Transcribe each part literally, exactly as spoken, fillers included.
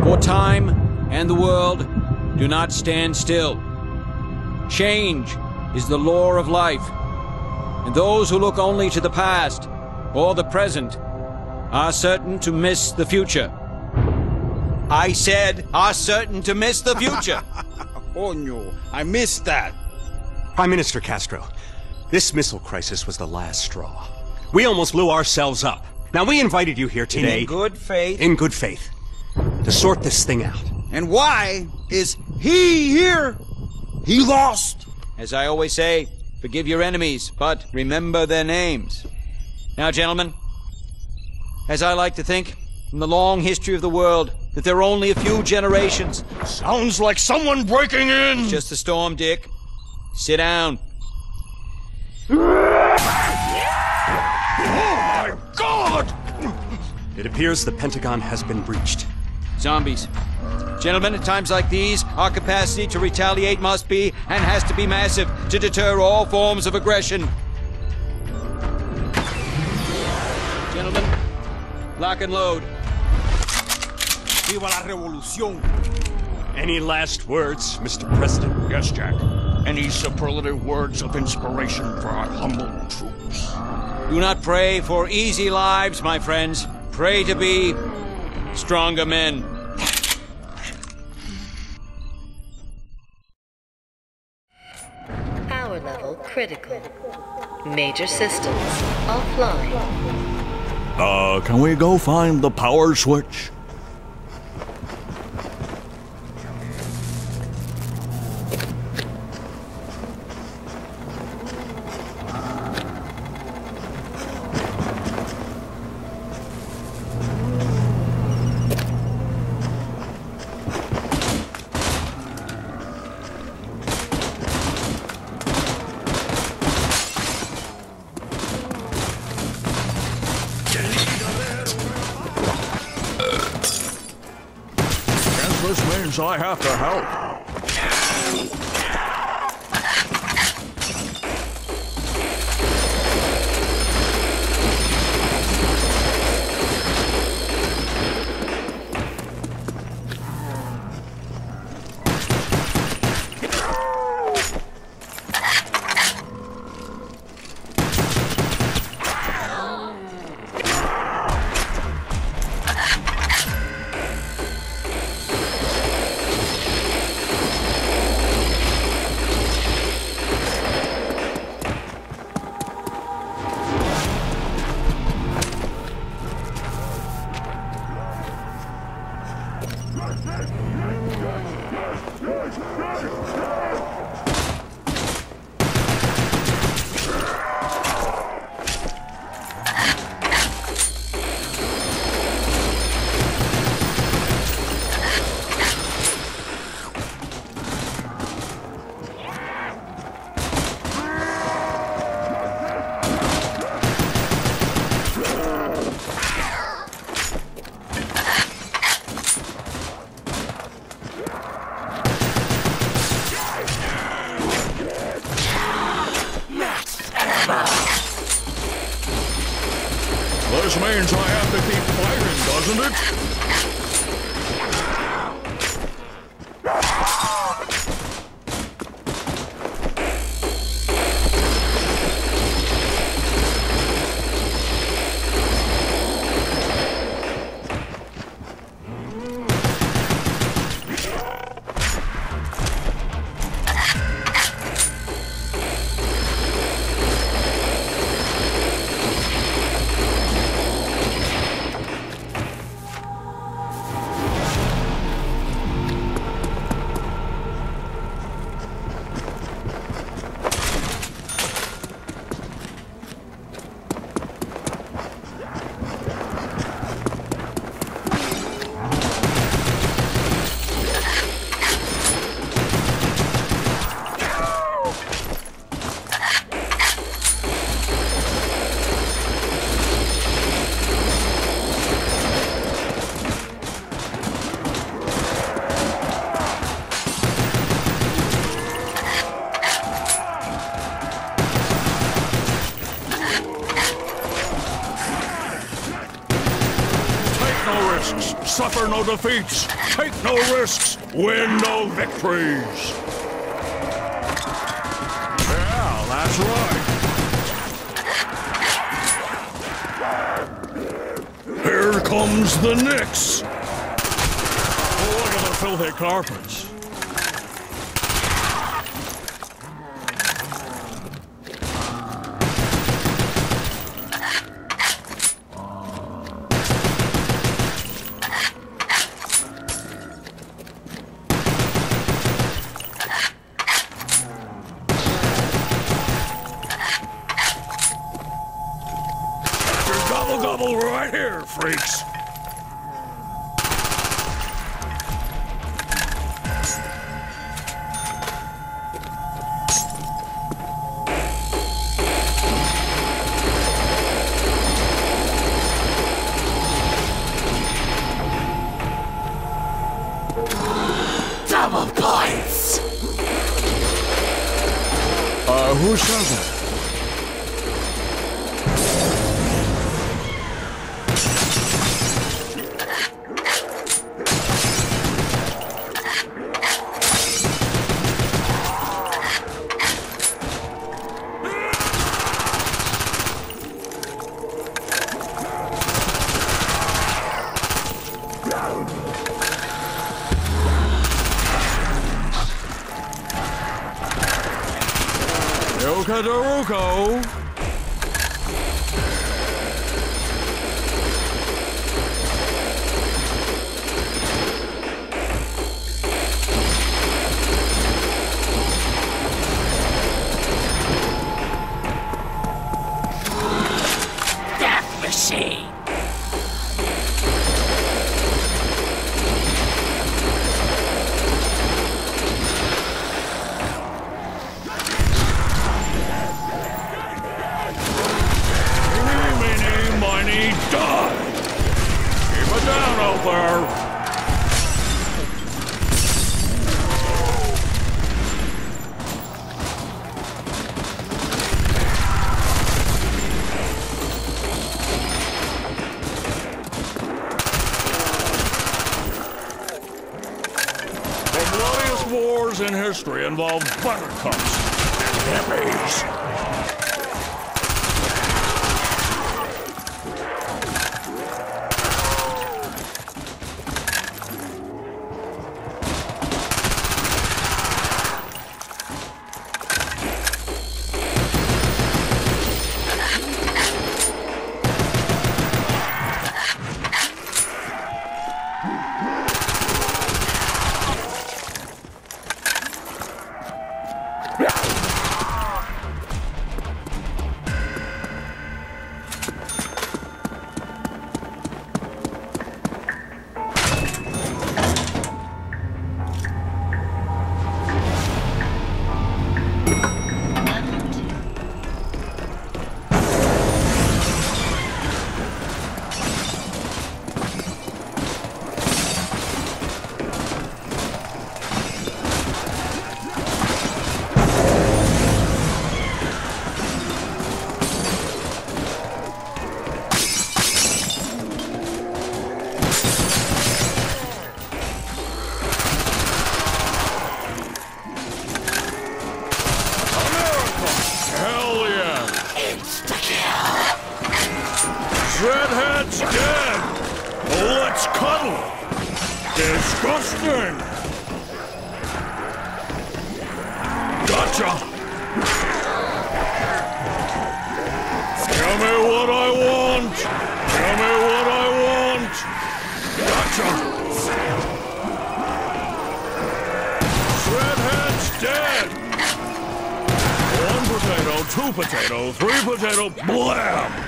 For time and the world do not stand still. Change is the law of life, and those who look only to the past or the present are certain to miss the future. I said, are certain to miss the future. Coño, I missed that. Prime Minister Castro, this missile crisis was the last straw. We almost blew ourselves up. Now, we invited you here today... In good faith. In good faith. To sort this thing out. And why is he here? He lost. As I always say, forgive your enemies, but remember their names. Now, gentlemen, as I like to think, in the long history of the world, that there are only a few generations. Sounds like someone breaking in! It's just a storm, Dick. Sit down. Oh my God! It appears the Pentagon has been breached. Zombies. Gentlemen, at times like these, our capacity to retaliate must be, and has to be, massive to deter all forms of aggression. Gentlemen, lock and load. Viva la revolución! Any last words, Mister President? Yes, Jack. Any superlative words of inspiration for our humble troops? Do not pray for easy lives, my friends. Pray to be stronger men. Power level critical. Major systems offline. Uh, can we go find the power switch? This means I have to help. This means I have to keep fighting, doesn't it? Suffer no defeats, take no risks, win no victories. Yeah, that's right. Here comes the Knicks. Oh, look at the filthy carpets. Gobble gobble right here, freaks. Double points! Uh, who said that? Yoka Daruko! Death machine! Die! Keep it down out there! The bloodiest wars in history involve buttercups and hippies. Dreadhead's dead! Let's cuddle! Disgusting! Gotcha! Tell me what I want! Tell me what I want! Gotcha! Dreadhead's dead! One potato, two potato, three potato, blam!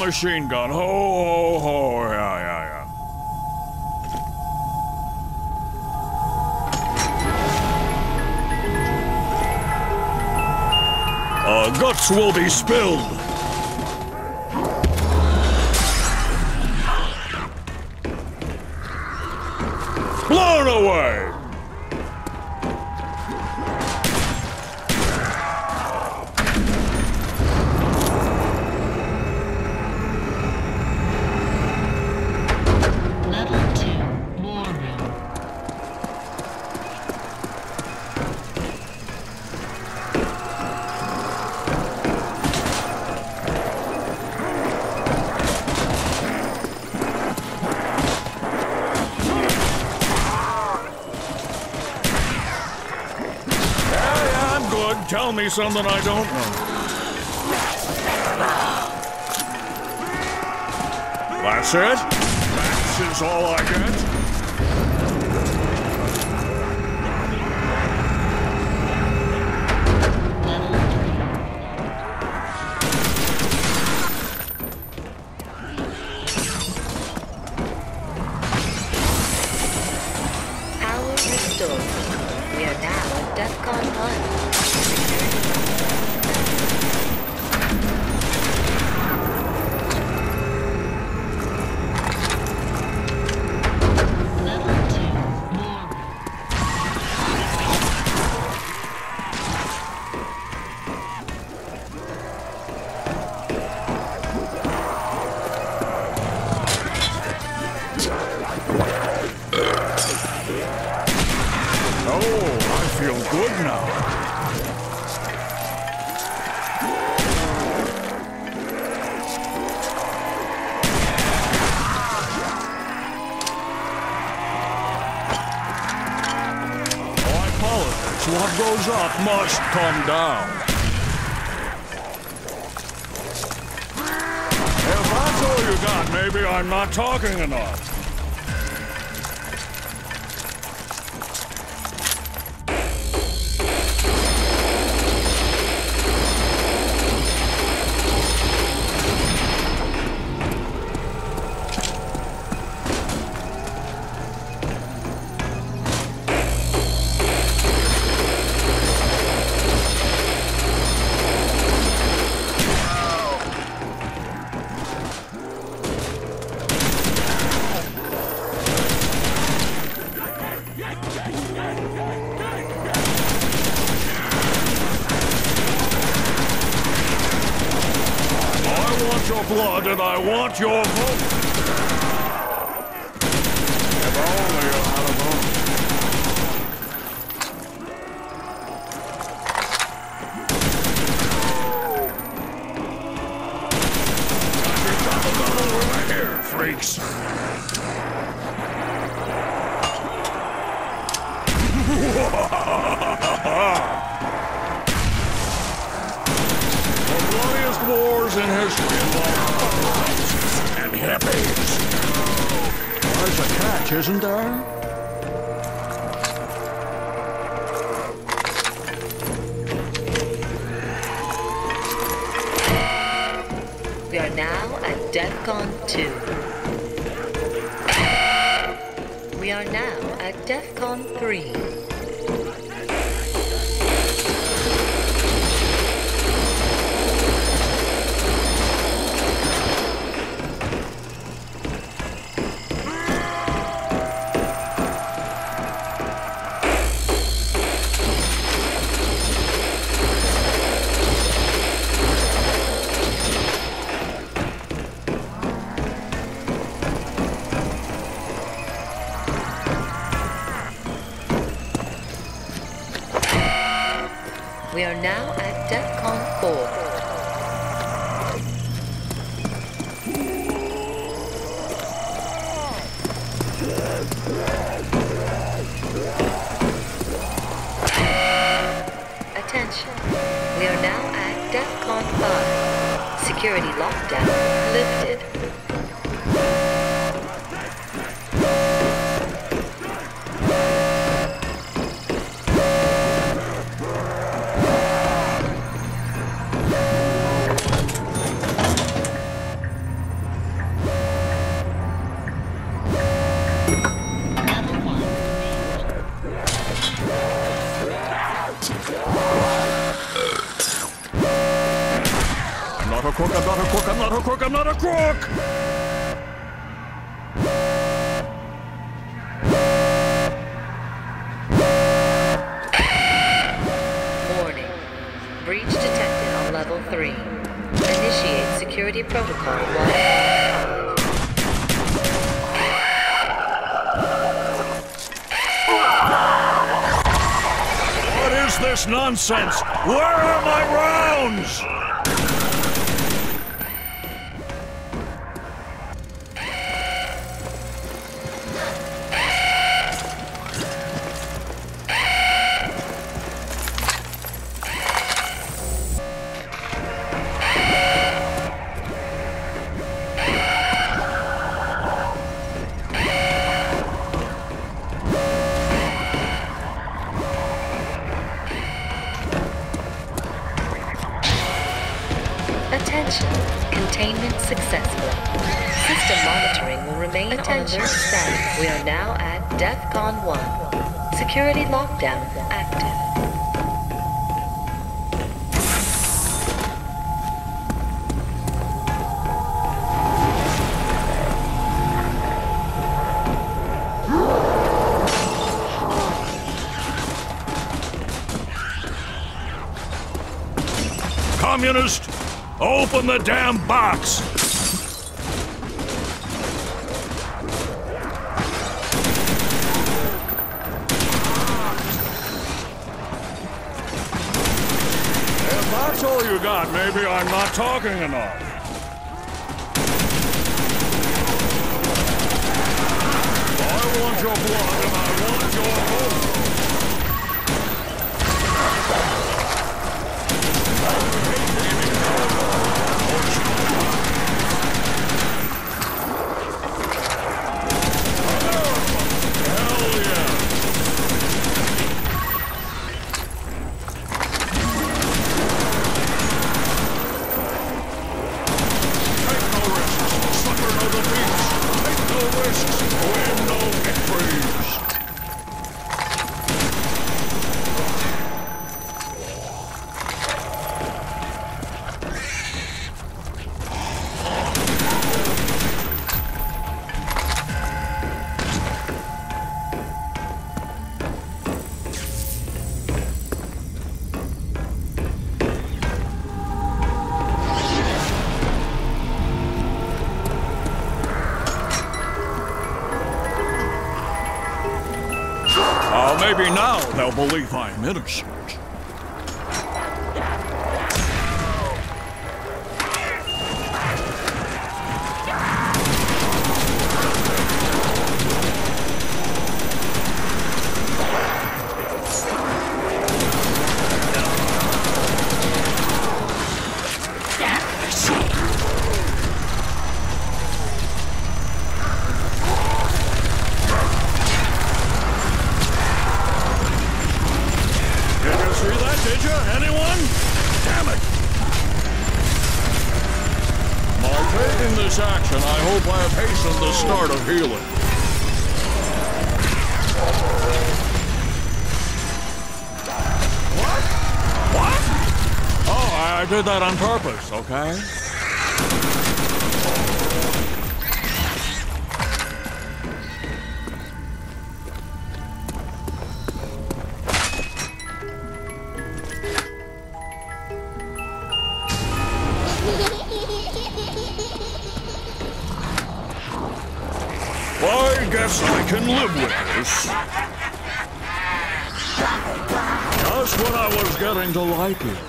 machine gun. Ho, ho, ho. Yeah, yeah, yeah. Uh, guts will be spilled. Blown away. Level two, War Room. Tell me something I don't know. That's it? That is all I get? Power restored. We are now at DEFCON one. Oh, I feel good now. Why politics? What goes up must come down. If that's all you got, maybe I'm not talking enough. Your blood and I want your vote. If only you had a vote. Got the double over here, freaks. The bloodiest wars in history involve and hippies. There's a catch, isn't there? We are now at DEFCON two. We are now at DEFCON three. We are now at DEFCON four. Attention. We are now at DEFCON five. Security lockdown lifted. a crook, I'm not a crook, I'm not a crook, I'm not a crook! Warning. Breach detected on level three. Initiate security protocol one. What is this nonsense? Where are my rounds? Attention. Containment successful. System monitoring will remain Attention. on alert status. We are now at DEFCON one. Security lockdown active. Communist! Open the damn box! If that's all you got, maybe I'm not talking enough. I want your blood and I want your hope. Maybe now they'll believe I'm innocent. Did you? Anyone? Damn it! By taking this action, I hope I have hastened the start of healing. What? What? Oh, I did that on purpose, okay? I guess I can live with this. Just when I was getting to like it.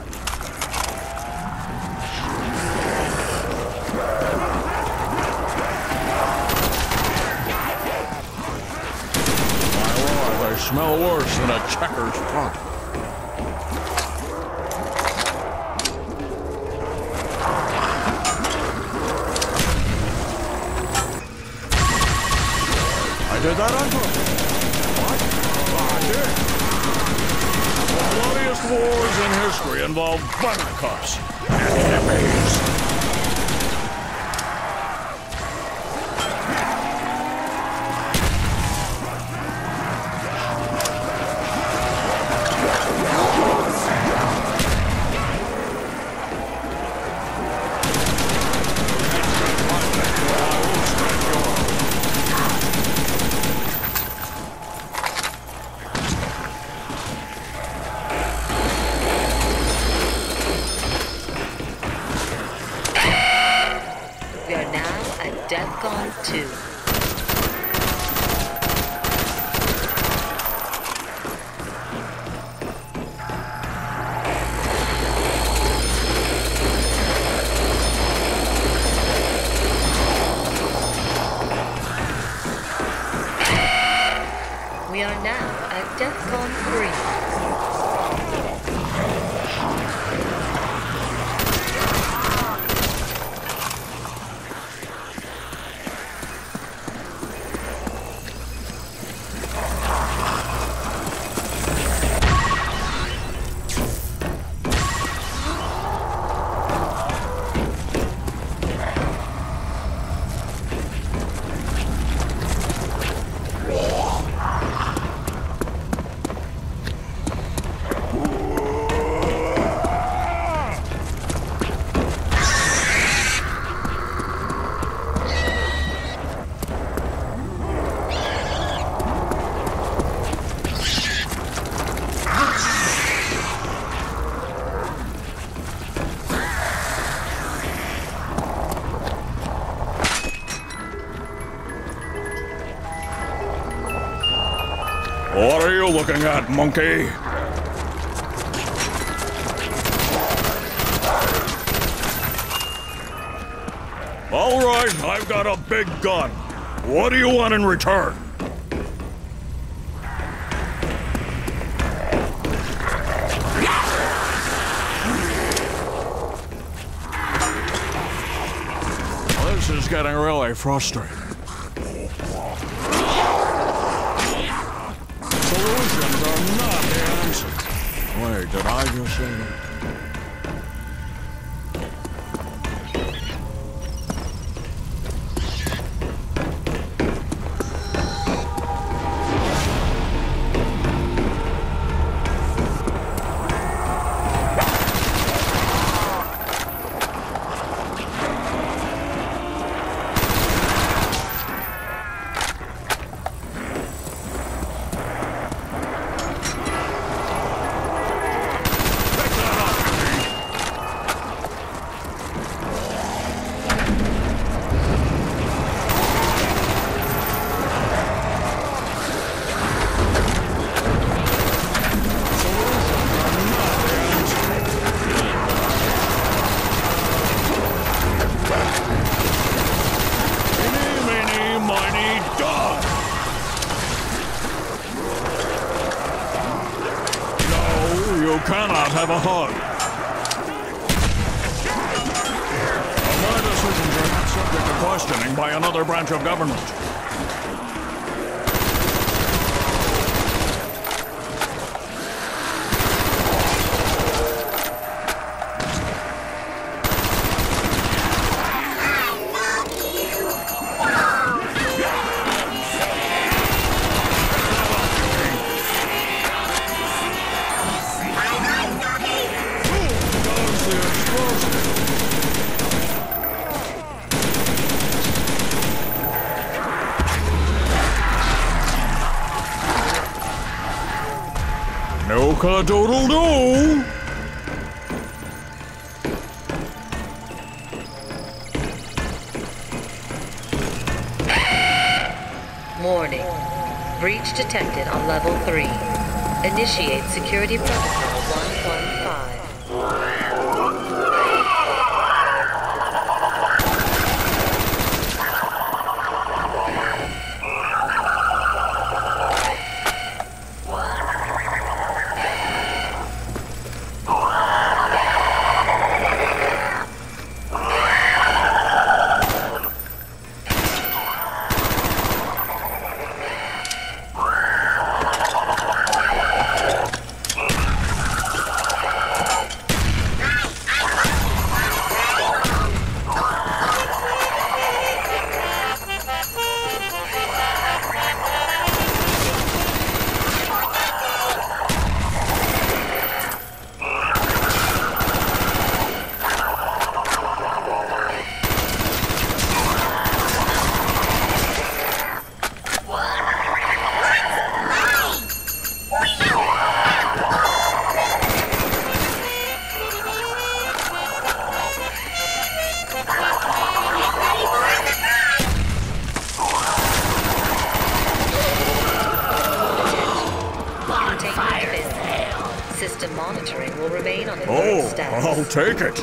My lord, they smell worse than a checker's front. Did that on purpose? What? I did. The bloodiest wars in history involve buttercups and hippies. you looking at, monkey? All right, I've got a big gun. What do you want in return? This is getting really frustrating. Solutions are not the answer. Wait, did I just say that? You cannot have a hug. My decisions are not subject to questioning by another branch of government. No-ka-doodle-doo! Warning. Breach detected on level three. Initiate security protocol one one five. System monitoring will remain on alert Oh, status. I'll take it.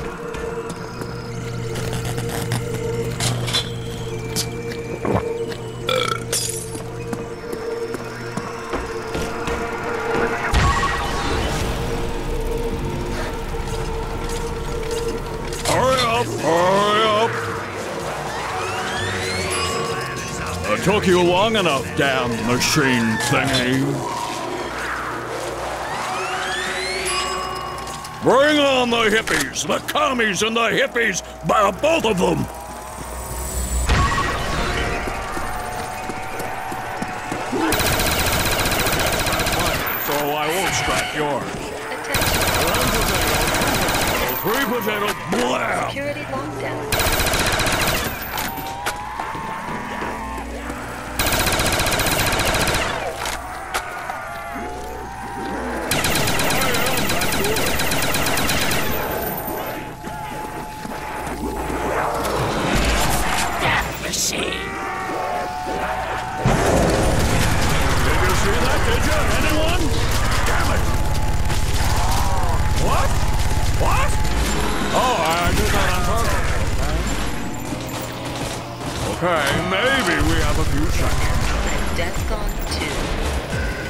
Hurry up, hurry up. It took you long enough, damn machine thingy. Bring on the hippies, the commies and the hippies, b- both of them! So I won't scrap yours. One potato, three potato, blam! Security lockdown. Machine. Did you see that, did you? Anyone? Okay, maybe we have a few seconds. At DEFCON two.